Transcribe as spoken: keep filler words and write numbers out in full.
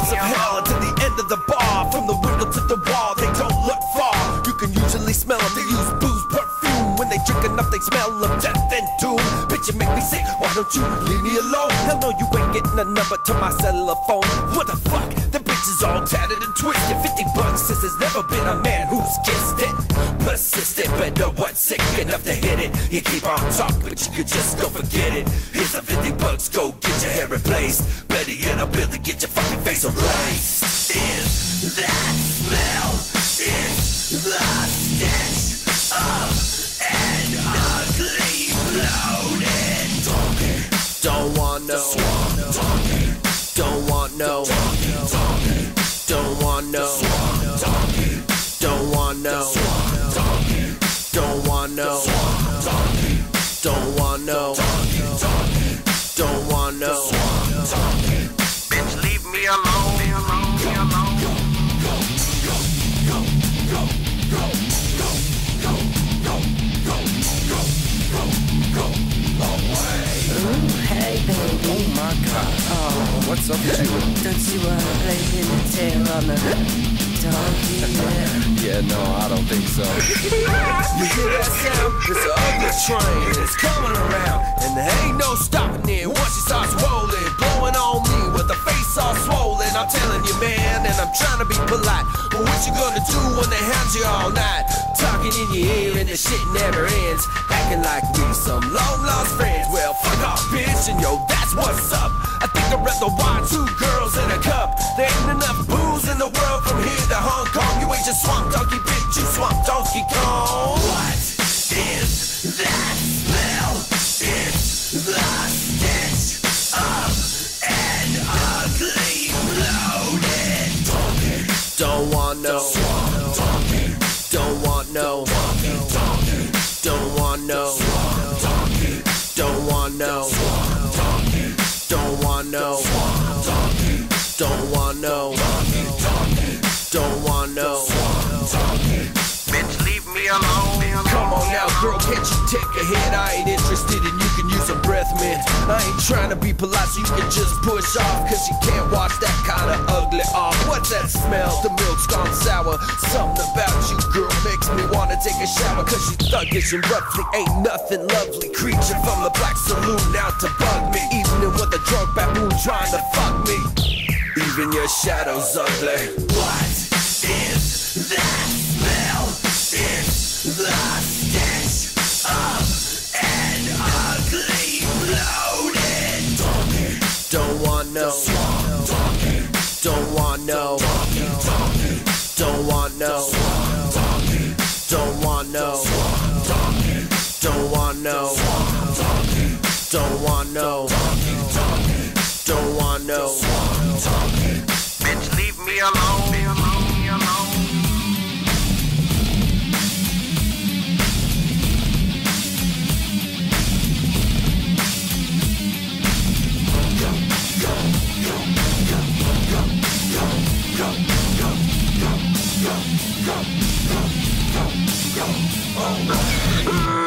bars of hell to the end of the bar. From the window to the wall, they don't look far. You can usually smell them, they use booze, perfume. When they drink enough, they smell of death and doom. Bitch, you make me sick, why don't you leave me alone? Hell no, you ain't getting a number to my cellular phone. What the fuck? The bitch is all tatted and twisted. Fifty bucks since there's never been a man who's kissed it. Persistent, but no one's sick enough to hit it. You keep on talking, but you could just go forget it. Here's a fifty bucks, go get your hair replaced. Better get a bill to get your fucking face erased. Is that smell? Is the stench of an ugly bloated donkey? Don't want no donkey. Don't want no donkey. Don't want no donkey. Don't want no donkey. Don't want no donkey. Don't want no donkey. Don't want no donkey. Bitch, leave me alone. Hey baby, oh my god, oh, what's up with you? Don't you wanna play in the tail on the donkey? Yeah, no, I don't think so. You hear that sound? It's an ugly train, it's coming around, and there ain't no stopping it. Once it starts rolling, blowing on me with the face all swollen. I'm telling you, man, and I'm trying to be polite, but what you gonna do when they hound you all night? Talking in your ear and the shit never ends, acting like we some long lost friends. Well, fuck off, bitch, and yo, that's what's up. I think I'd rather wine two girls in a cup. There ain't enough booze in the world from here to Hong Kong. You ain't just swamp donkey, bitch, you swamp donkey Kong. What is that smell? It's the stench of an ugly bloated donkey. Don't want no swamp donkey. Don't want no donkey. Don't want no donkey. Don't want no donkey. Don't want no donkey. Don't want no donkey. Don't want no donkey. Bitch, leave me alone. Come on now, girl, can't you take a hit? I ain't interested and you can use a breath mint. I ain't trying to be polite so you can just push off, cause you can't wash that kind of ugly off. What's that smell? The milk's gone sour. Something about you, girl, makes me wanna take a shower, cause you thuggish and roughly ain't nothing lovely. Creature from the black saloon out to bug me, even with a drunk baboon trying to fuck me. Even your shadow's ugly. What is that smell? It's the stench of an ugly bloated donkey. Don't want no donkey. Don't want no donkey. Don't want no donkey. Don't want no donkey. Don't want no donkey. Don't want no donkey. Don't want no donkey. Bitch, leave me alone. Me alone. Me alone. Go, go, go, go, go, go, go, go, go, go, go, go.